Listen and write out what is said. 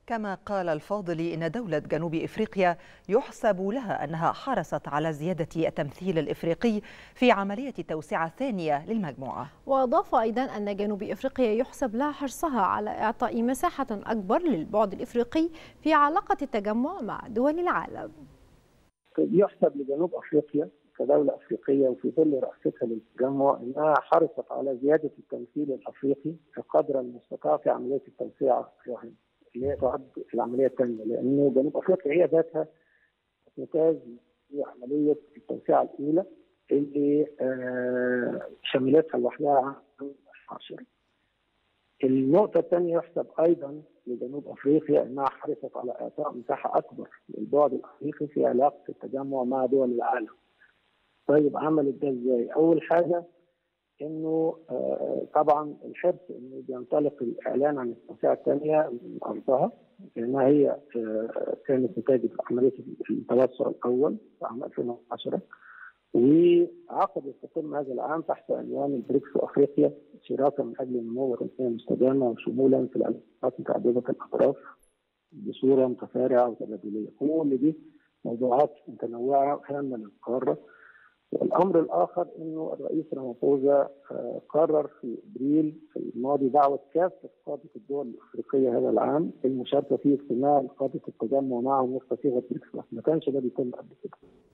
كما قال الفاضلي إن دولة جنوب إفريقيا يحسب لها أنها حرصت على زيادة التمثيل الإفريقي في عملية توسعة ثانية للمجموعة. وأضاف أيضا أن جنوب إفريقيا يحسب لها حرصها على إعطاء مساحة أكبر للبعد الإفريقي في علاقة التجمع مع دول العالم. يحسب لجنوب أفريقيا كدولة أفريقية وفي ظل رئاستها للتجمع أنها حرصت على زيادة التمثيل الأفريقي قدر المستطاع في عملية التوسعة اللي هي تعد العملية الثانية، لأنه جنوب أفريقيا هي ذاتها نتاج في عملية التوسعة الأولى اللي شملتها لوحدها عام 2010. النقطة الثانية يحسب أيضا لجنوب أفريقيا أنها حرصت على إعطاء مساحة أكبر للبعد الأفريقي في علاقة التجمع مع دول العالم. طيب عملت ده إزاي؟ أول حاجة إنه طبعا الحرص إنه بينطلق الإعلان عن التوسعة الثانية من أرضها، لأنها هي كانت نتاج عملية التوسع الأول في عام 2010، وعقد يستتم هذا العام تحت عنوان البريكس وافريقيا شراكه من اجل النمو والتنميه المستدامه وشمولا في العلاقات متعدده الاطراف بصوره متسارعه وتبادليه. كل دي موضوعات متنوعه هامه للقاره. والامر الاخر انه الرئيس رامافوزا قرر في ابريل الماضي دعوه كافه قاده الدول الافريقيه هذا العام للمشاركه في اجتماع قاده التجمع معهم وفق صيغه بريكس. ما كانش ده بيتم قبل كده.